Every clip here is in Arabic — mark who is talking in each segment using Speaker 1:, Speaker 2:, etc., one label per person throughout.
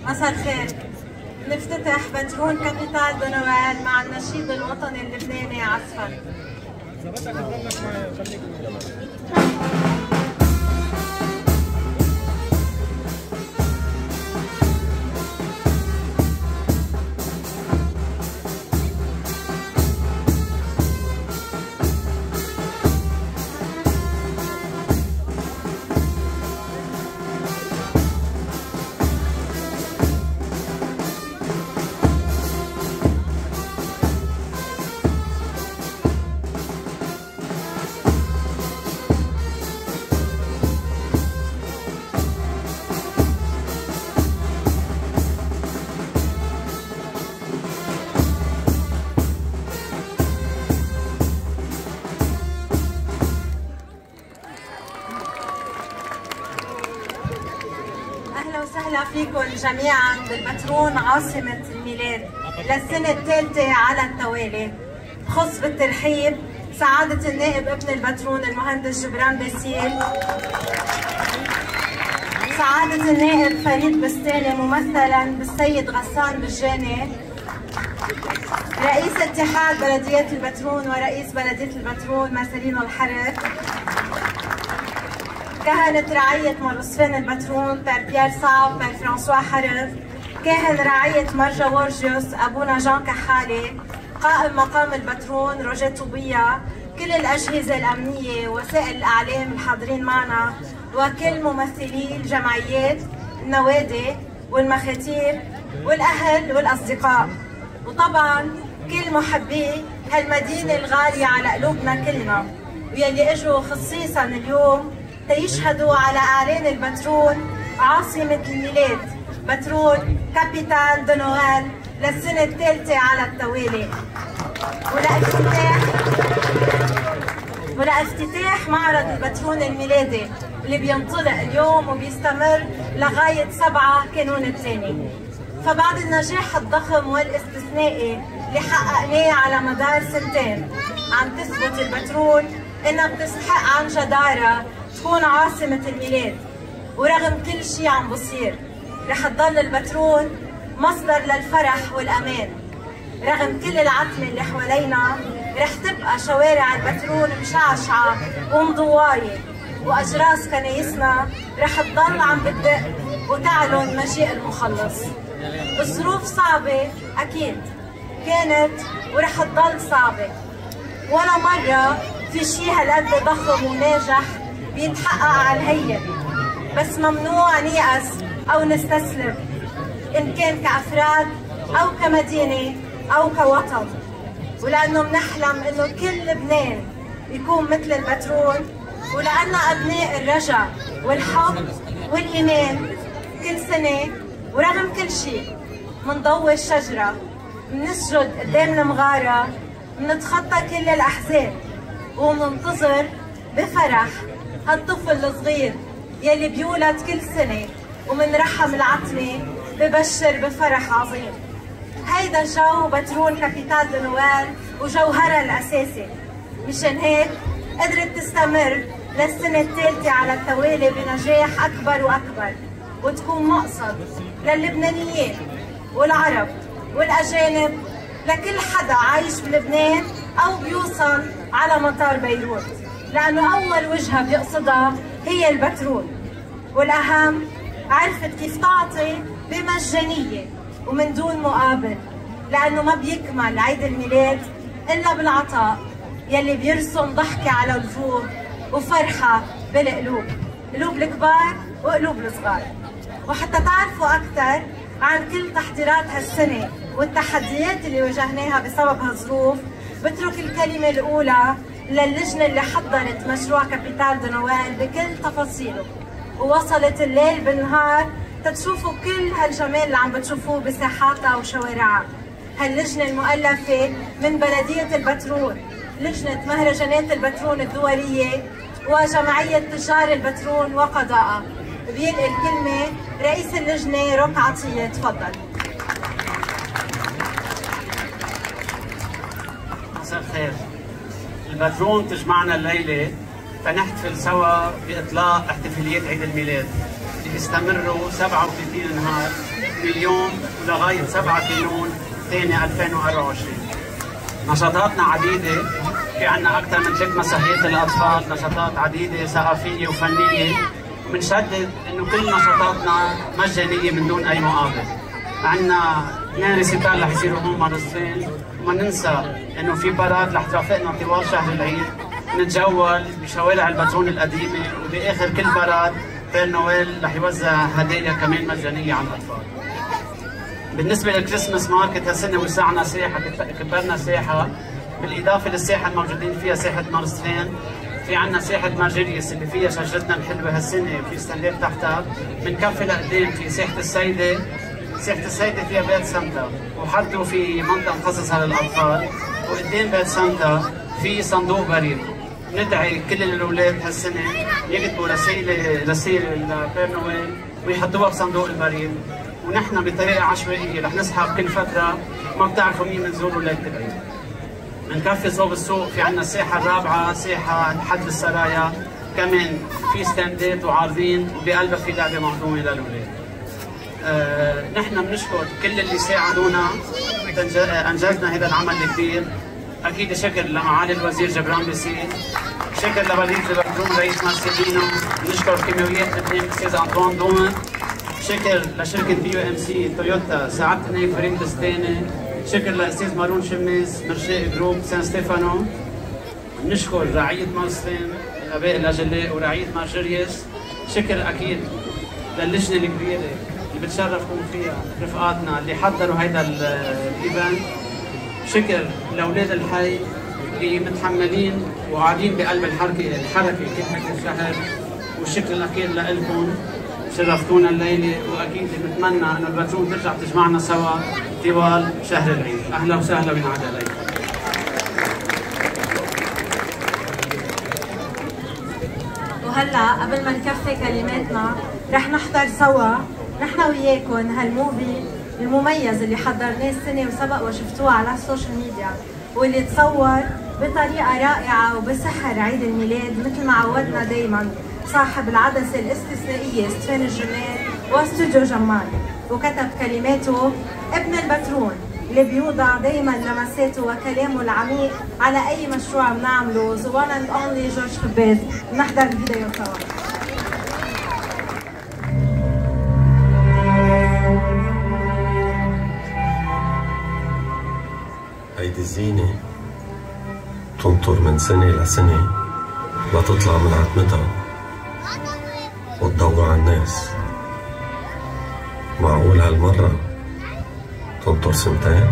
Speaker 1: مساء الخير. نفتتح بترون كابيتال دو نويل مع النشيد الوطني اللبناني عزفا. أهلا وسهلا فيكم جميعا بالبترون عاصمة الميلاد للسنة الثالثة على التوالي. بخص بالترحيب سعادة النائب ابن البترون المهندس جبران باسيل، سعادة النائب فريد بستاني ممثلا بالسيد غسان بجاني، رئيس اتحاد بلديات البترون ورئيس بلدية البترون مارسيلينو الحرب، كهنة رعية مروسفين البترون بير بيير صعب بير فرانسوا حرب، كاهن رعية مرجا وورجيوس أبونا جان كحالي، قائم مقام البترون روجيه طوبية، كل الأجهزة الأمنية ووسائل الإعلام الحاضرين معنا، وكل ممثلي الجمعيات النوادي والمخاتير والأهل والأصدقاء، وطبعا كل محبي هالمدينة الغالية على قلوبنا كلنا، ويلي اجوا خصيصا اليوم تيشهدوا على اعلان البترون عاصمة الميلاد، بترون كابيتال دو نويل للسنة الثالثة على التوالي، ولافتتاح معرض البترون الميلادي اللي بينطلق اليوم وبيستمر لغاية 7 كانون الثاني. فبعد النجاح الضخم والاستثنائي اللي حققناه على مدار سنتين، عم تثبت البترون انها بتستحق عن جدارة تكون عاصمة الميلاد. ورغم كل شيء عم بصير رح تضل البترون مصدر للفرح والأمان. رغم كل العتمة اللي حوالينا رح تبقى شوارع البترون مشعشعة ومضواية، وأجراس كنايسنا رح تضل عم بتدق وتعلن مجيء المخلص. الظروف صعبة أكيد كانت ورح تضل صعبة، ولا مرة في شيء هالقد ضخم وناجح بيتحقق على الهيئة، بس ممنوع نيأس أو نستسلم، إن كان كأفراد أو كمدينة أو كوطن، ولأنه بنحلم إنه كل لبنان يكون مثل البترون، ولأن أبناء الرجاء والحب والإيمان كل سنة ورغم كل شيء منضوي الشجرة، منسجد قدام المغارة، منتخطى كل الأحزان، ومننتظر بفرح هالطفل الصغير يلي بيولد كل سنة ومن رحم العتمة ببشر بفرح عظيم. هيدا جو بترون كابيتال دو نويل وجوهرها الأساسي، مشان هيك قدرت تستمر للسنة الثالثة على التوالي بنجاح أكبر وأكبر، وتكون مقصد للبنانيين والعرب والأجانب، لكل حدا عايش بلبنان أو بيوصل على مطار بيروت، لأنه أول وجهة بيقصدها هي البترون. والأهم عرفت كيف تعطي بمجانية ومن دون مقابل، لأنه ما بيكمل عيد الميلاد إلا بالعطاء يلي بيرسم ضحكة على الوجوه وفرحة بالقلوب، قلوب الكبار وقلوب الصغار. وحتى تعرفوا أكثر عن كل تحضيرات هالسنة والتحديات اللي واجهناها بسبب هالظروف، بترك الكلمة الأولى للجنة اللي حضرت مشروع كابيتال دو نويل بكل تفاصيله، ووصلت الليل بالنهار تتشوفوا كل هالجمال اللي عم بتشوفوه بساحاتها وشوارعها. هاللجنة المؤلفة من بلدية البترون، لجنة مهرجانات البترون الدولية، وجمعية تجار البترون وقضاءها. بيلقي الكلمة رئيس اللجنة روك عطية، تفضل.
Speaker 2: مساء الخير. البترون تجمعنا الليلة فنحتفل سوا بإطلاق احتفالية عيد الميلاد اللي بيستمروا 37 نهار من اليوم ولغايه 7 كانون ثاني 2024. نشاطاتنا عديده، في عنا اكثر من 3 مسرحيات للاطفال، نشاطات عديده ثقافيه وفنيه، وبنشدد انه كل نشاطاتنا مجانيه من دون اي مقابل. عندنا 2 ريسيتال رح يصيروا هون مرتين، وما ننسى انه في باراد رح ترافقنا طوال شهر العيد، نتجول بشوارع الباترون القديمه، وباخر كل باراد بير نويل رح يوزع هدايا كمان مجانيه على الاطفال. بالنسبه للكريسماس ماركت هالسنه وسعنا ساحه، كبرنا ساحه بالاضافه للساحه الموجودين فيها ساحه مارستين، في عندنا ساحه مارجيريوس اللي فيها شجرتنا الحلوه هالسنه وفي ستاندات تحتها. بنكفي لقدام في ساحه السيده، ساحه السيده فيها بيت سانتا وحطوا في منطقه مخصصه للاطفال، وقدام بيت سانتا في صندوق بريد. ندعي كل الاولاد هالسنه يكتبوا رسائل لبير نويل ويحطوها بصندوق البريد، ونحن بطريقه عشوائيه رح نسحب كل فتره، ما بتعرفوا مين بنزوروا ليله العيد. بنكفي صوب السوق، في عندنا الساحه الرابعه ساحه حد السرايا، كمان في ستاندات وعارضين وبقلبها في لعبه مهضومه للاولاد. نحن بنشكر كل اللي ساعدونا انجزنا هذا العمل الكبير. اكيد شكر لمعالي الوزير جبران باسيل، شكر لوليد الباترون رئيس مارسيلينو، بنشكر كيماويات لبنان الاستاذ انطوان دومن، شكر لشركه BUMC تويوتا سعاده النائب فريد دستاني، شكر للاستاذ مارون شماس مرشاء جروب سان ستيفانو، بنشكر رعيه مارستين الاباء الاجلاء ورعيه مارجيريوس، شكر اكيد للجنه الكبيره اللي بتشرفكم فيها رفقاتنا اللي حضروا هيدا الايفنت، شكر لاولاد الحي اللي متحملين وقاعدين بقلب الحركه كل هيدا الشهر، والشكر الاخير لكم شرفتونا الليله، واكيد بنتمنى انه الباترون ترجع تجمعنا سوا طوال شهر العيد. اهلا وسهلا وينعاد عليكم.
Speaker 1: وهلا قبل ما نكفي كلماتنا رح نحضر سوا نحن وياكم هالموفي المميز اللي حضرناه السنه وسبق وشفتوه على السوشيال ميديا، واللي تصور بطريقه رائعه وبسحر عيد الميلاد مثل ما عودنا دائما صاحب العدسه الاستثنائيه ستفان الجمال واستوديو جمال، وكتب كلماته ابن الباترون اللي بيوضع دائما لمساته وكلامه العميق على اي مشروع بنعمله. The one and only جورج خباز. بنحضر الفيديو سوا.
Speaker 3: هيدي الزينة تنطر من سنة لسنة لتطلع من عتمتها وتضوي على الناس. معقول هالمرة تنطر 2 سنين؟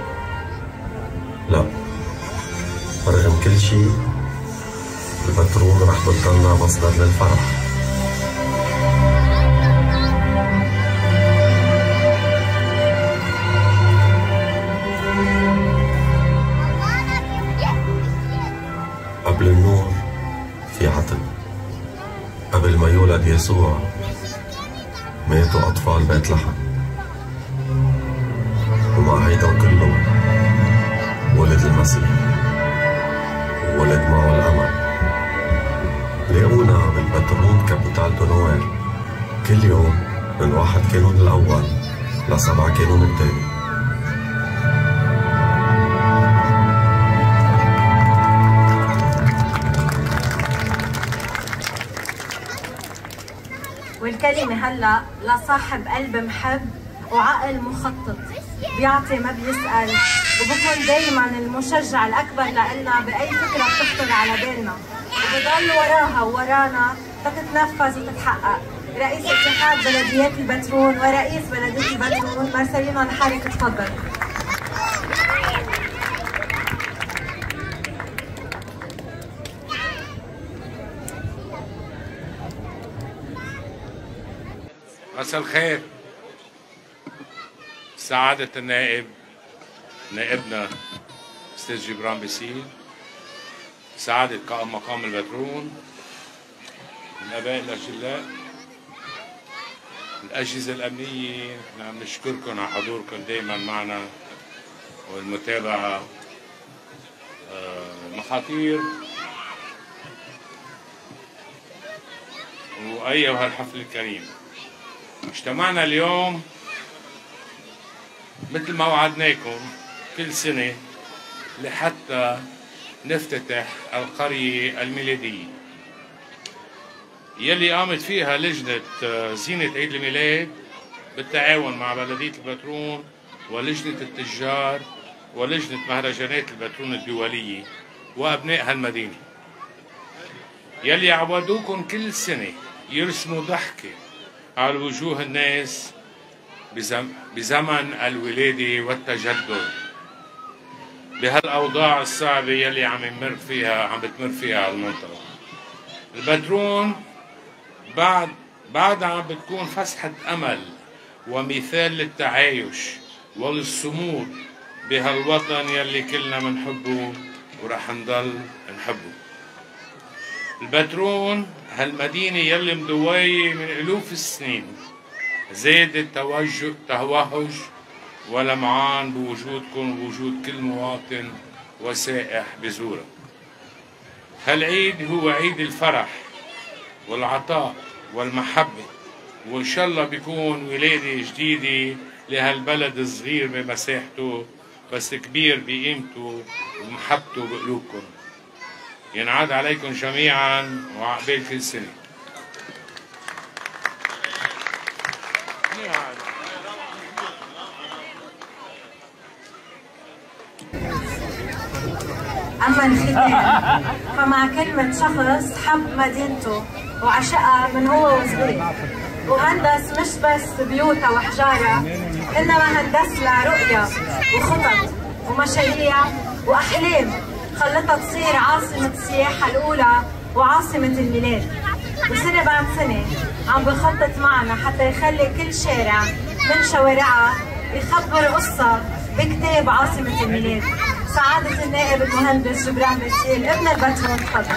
Speaker 3: لا، رغم كل شي الباترون رح بتضلنا مصدر للفرح. قبل النور في عتم، قبل ما يولد يسوع ماتوا أطفال بيت لحم، ومع هيدا كله ولد المسيح وولد معه الأمل. لاقونا بالباترون كابيتال دو نويل كل يوم من 1 كانون الأول ل7 كانون الثاني.
Speaker 1: والكلمة هلا لصاحب قلب محب وعقل مخطط، بيعطي ما بيسأل، وبكون دايما المشجع الأكبر لإلنا بأي فكرة بتخطر على بالنا، وبضل وراها وورانا تتنفذ وتتحقق. رئيس اتحاد بلديات الباترون ورئيس بلدية الباترون مارسيلينو الحركة، تفضل.
Speaker 4: مساء الخير. سعادة النائب نائبنا أستاذ جبران باسيل، سعادة قائم مقام الباترون، الآباء الأجلاء، الأجهزة الأمنية، نحن بنشكركم على حضوركم دائما معنا والمتابعة. مخاطير وأيها الحفل الكريم، اجتمعنا اليوم مثل ما وعدناكم كل سنة لحتى نفتتح القرية الميلادية يلي قامت فيها لجنة زينة عيد الميلاد بالتعاون مع بلدية البترون ولجنة التجار ولجنة مهرجانات البترون الدولية وأبناء هالمدينة يلي عودوكم كل سنة يرسموا ضحكة على وجوه الناس بزمن الولادة والتجدد بهالأوضاع الصعبة يلي عم بتمر فيها المنطقة. البترون بعد عم بتكون فسحة أمل ومثال للتعايش وللصمود بهالوطن يلي كلنا منحبه ورح نضل نحبه. البترون هالمدينة يلي مضوية من ألوف السنين زاد توهج ولمعان بوجودكم ووجود كل مواطن وسائح بزورها. هالعيد هو عيد الفرح والعطاء والمحبة، وإن شاء الله بيكون ولادة جديدة لهالبلد الصغير بمساحته بس كبير بقيمته ومحبته بقلوبكم. ينعاد عليكم جميعا وعقبال كل سنة.
Speaker 1: أما الختام فمع كلمة شخص حب مدينته وعشقها من هو وصغير وهندس مش بس بيوتها وحجارها إنما هندس لها رؤية وخطط ومشاريع وأحلام خلتها تصير عاصمة السياحة الأولى وعاصمة الميلاد. وسنة بعد سنة عم بخطط معنا حتى يخلي كل شارع من شوارعها يخبر قصة بكتاب عاصمة الميلاد. سعادة النائب المهندس جبران باسيل ابن البترون، تفضل.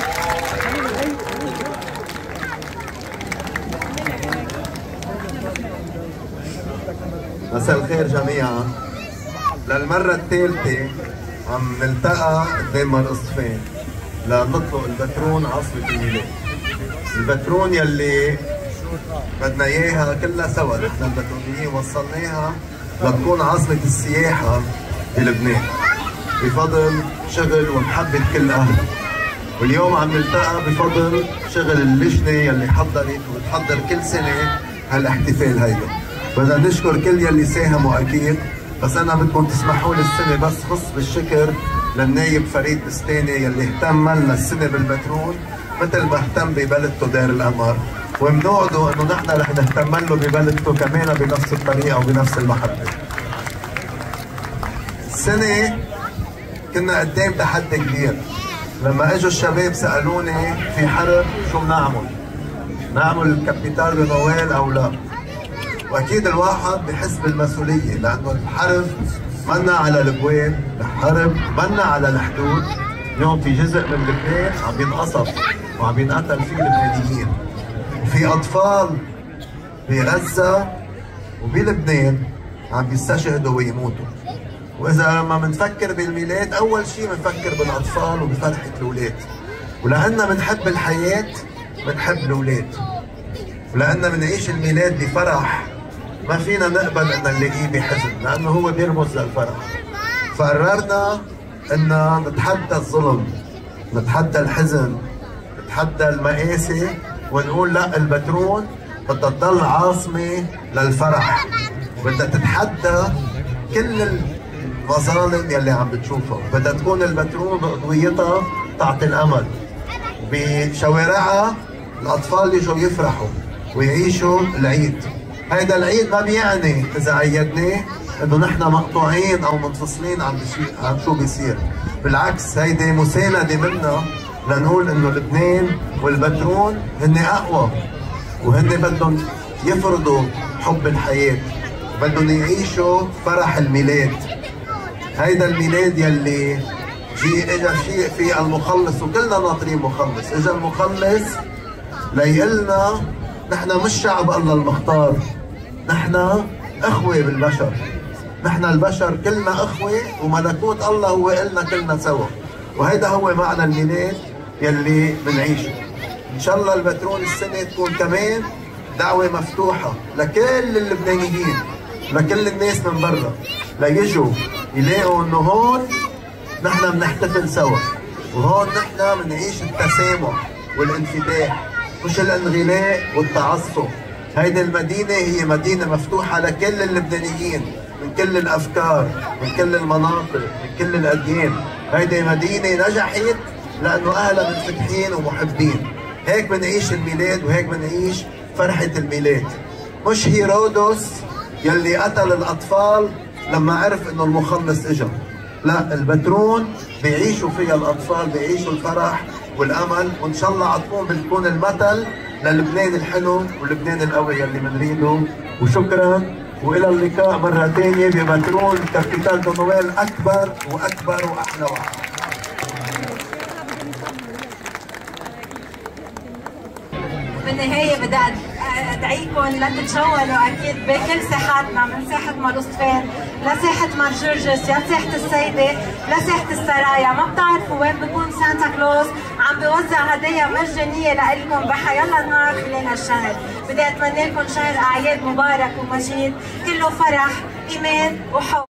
Speaker 5: مساء الخير جميعا. للمرة الثالثة عم نلتقى قدام مرقصفين لنطلق البترون عاصمة الميلاد. البترون يلي بدنا اياها كلها سوا، نحن البترونيين وصلناها لتكون عاصمة السياحة بلبنان بفضل شغل ومحبة كل أهل. واليوم عم نلتقى بفضل شغل اللجنة يلي حضرت وبتحضر كل سنة هالاحتفال هيدا. بدنا نشكر كل يلي ساهموا أكيد، بس أنا بدكم تسمحوا لي السنة بس خص بالشكر للنايب فريد بستاني يلي اهتم لنا السنة بالبترون مثل ما اهتم ببلدته دار القمر، ومنوعده انه نحن رح نهتم له ببلدته كمان بنفس الطريقة وبنفس المحبة. السنة كنا قدام تحدي كبير. لما اجوا الشباب سألوني في حرب شو بنعمل؟ نعمل الكابيتال رينويل او لا؟ واكيد الواحد بحس بالمسؤولية لانه الحرب منا على الابواب، الحرب منا على الحدود. اليوم في جزء من لبنان عم بينقصف وعم بينقتل فيه لبنانيين، وفي اطفال بغزة وبلبنان عم بيستشهدوا ويموتوا. واذا لما بنفكر بالميلاد اول شيء بنفكر بالاطفال وبفرحة الاولاد، ولأننا بنحب الحياة بنحب الاولاد، ولأننا بنعيش الميلاد بفرح ما فينا نقبل ان نلاقيه بحزن لانه هو بيرمز للفرح. فقررنا ان نتحدى الظلم، نتحدى الحزن، نتحدى المآسي، ونقول لا، البترون بدها تضل عاصمة للفرح، بدها تتحدى كل المظالم يلي عم بتشوفها، بدها تكون البترون بقضويتها تعطي الامل، بشوارعها الاطفال يجوا يفرحوا ويعيشوا العيد. هيدا العيد ما بيعني اذا عيدناه انه نحن مقطوعين او منفصلين عن شو بيصير، بالعكس هيدي مساندة منا لنقول انه لبنان والبترون هن اقوى، وهن بدهم يفرضوا حب الحياة، بدهم يعيشوا فرح الميلاد. هيدا الميلاد يلي اجا شيء في المخلص، وكلنا ناطرين مخلص. اجا المخلص ليقلنا نحن مش شعب الله المختار، نحن اخوة بالبشر، نحن البشر كلنا اخوة، وملكوت الله هو إلنا كلنا سوا. وهيدا هو معنى الميلاد يلي بنعيشه. ان شاء الله البترون السنة تكون كمان دعوة مفتوحة لكل اللبنانيين، لكل الناس من برا، ليجوا يلاقوا انه هون نحن بنحتفل سوا، وهون نحن بنعيش التسامح والانفتاح، مش الانغلاق والتعصب. هيدي المدينة هي مدينة مفتوحة لكل اللبنانيين من كل الأفكار، من كل المناطق، من كل الأديان. هيدي مدينة نجحت لأنه أهلها منفتحين ومحبين. هيك بنعيش الميلاد وهيك بنعيش فرحة الميلاد. مش هيرودس يلي قتل الأطفال لما عرف إنه المخلص إجا. لا، البترون بيعيشوا فيها الأطفال، بيعيشوا الفرح والأمل، وإن شاء الله عطفون بتكون المثل للبنان الحلو ولبنان القوي يلي بنريده. وشكرا والى اللقاء مره ثانيه ببترون كابيتال دو نويل اكبر واكبر واحلى واحلى.
Speaker 1: بالنهاية بدي أدعيكم لتتجولوا أكيد بكل ساحاتنا، من ساحة مارستفان لساحة مار جورجس، يا ساحة السيدة لساحة السرايا. ما بتعرفوا وين بكون سانتا كلوز عم بيوزع هدايا مجانية لإلكم بحيالله نهار خلال هالشهر. بدي أتمنى لكم شهر أعياد مبارك ومجيد كله فرح، إيمان وحب.